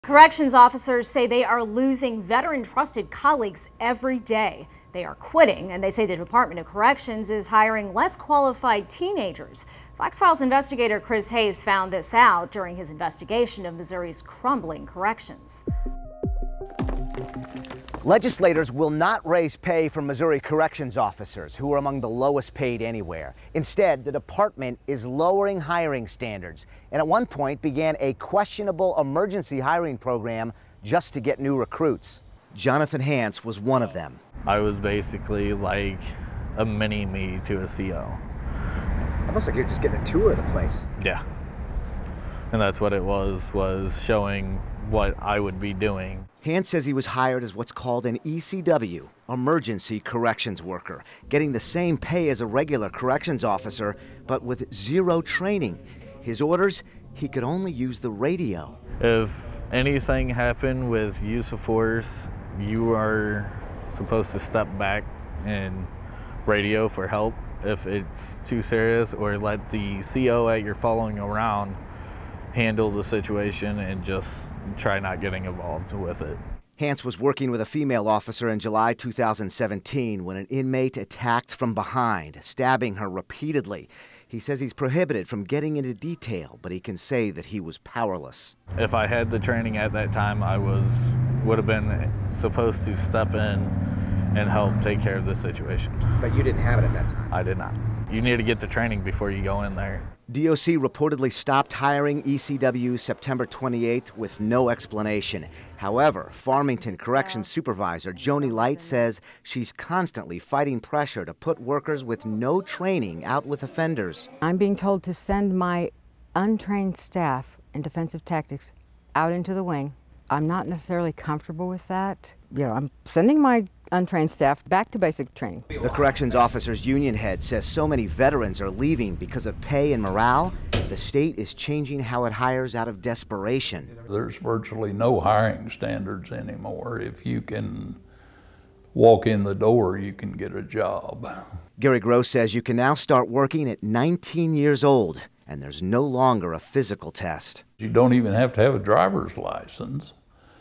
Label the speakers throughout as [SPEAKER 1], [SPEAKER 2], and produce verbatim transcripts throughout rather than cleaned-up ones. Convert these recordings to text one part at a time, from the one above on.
[SPEAKER 1] Corrections officers say they are losing veteran-trusted colleagues every day. They are quitting, and they say the Department of Corrections is hiring less qualified teenagers. Fox Files investigator Chris Hayes found this out during his investigation of Missouri's crumbling corrections.
[SPEAKER 2] Legislators will not raise pay for Missouri corrections officers, who are among the lowest paid anywhere. Instead, the department is lowering hiring standards and at one point began a questionable emergency hiring program just to get new recruits. Jonathan Hance was one of them.
[SPEAKER 3] I was basically like a mini-me to a C O.
[SPEAKER 4] Almost like you're just getting a tour of the place.
[SPEAKER 3] Yeah. And that's what it was, was showing what I would be doing.
[SPEAKER 2] Hance says he was hired as what's called an E C W, emergency corrections worker, getting the same pay as a regular corrections officer, but with zero training. His orders, he could only use the radio.
[SPEAKER 3] If anything happened with use of force, you are supposed to step back and radio for help if it's too serious, or let the C O that you're following around handle the situation and just try not getting involved with it.
[SPEAKER 2] Hance was working with a female officer in July two thousand seventeen when an inmate attacked from behind, stabbing her repeatedly. He says he's prohibited from getting into detail, but he can say that he was powerless.
[SPEAKER 3] If I had the training at that time, I was would have been supposed to step in and help take care of the situation.
[SPEAKER 4] But you didn't have it at that time?
[SPEAKER 3] I did not. You need to get the training before you go in there.
[SPEAKER 2] D O C reportedly stopped hiring E C Ws September twenty-eighth with no explanation. However, Farmington Corrections Supervisor Joni Light says she's constantly fighting pressure to put workers with no training out with offenders.
[SPEAKER 5] I'm being told to send my untrained staff in defensive tactics out into the wing. I'm not necessarily comfortable with that. You know, I'm sending my untrained staff back to basic training.
[SPEAKER 2] The Corrections Officers Union head says so many veterans are leaving because of pay and morale, the state is changing how it hires out of desperation.
[SPEAKER 6] There's virtually no hiring standards anymore. If you can walk in the door, you can get a job.
[SPEAKER 2] Gary Gross says you can now start working at nineteen years old, and there's no longer a physical test.
[SPEAKER 6] You don't even have to have a driver's license.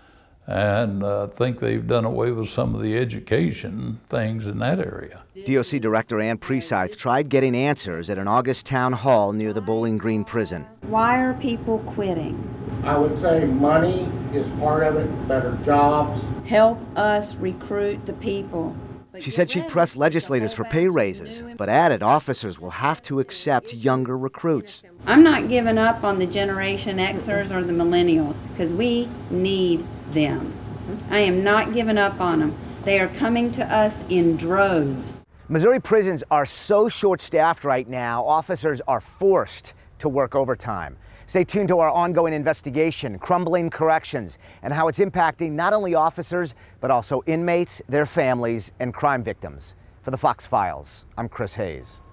[SPEAKER 6] And I uh, think they've done away with some of the education things in that area.
[SPEAKER 2] D O C Director Ann Presythe tried getting answers at an August town hall near the Bowling Green prison.
[SPEAKER 7] Why are people quitting?
[SPEAKER 8] I would say money is part of it, better jobs.
[SPEAKER 7] Help us recruit the people.
[SPEAKER 2] She said she'd press legislators for pay raises, but added officers will have to accept younger recruits.
[SPEAKER 7] I'm not giving up on the Generation Xers or the millennials, because we need them. I am not giving up on them. They are coming to us in droves.
[SPEAKER 2] Missouri prisons are so short-staffed right now, officers are forced to work overtime. Stay tuned to our ongoing investigation, Crumbling Corrections, and how it's impacting not only officers, but also inmates, their families, and crime victims. For the Fox Files, I'm Chris Hayes.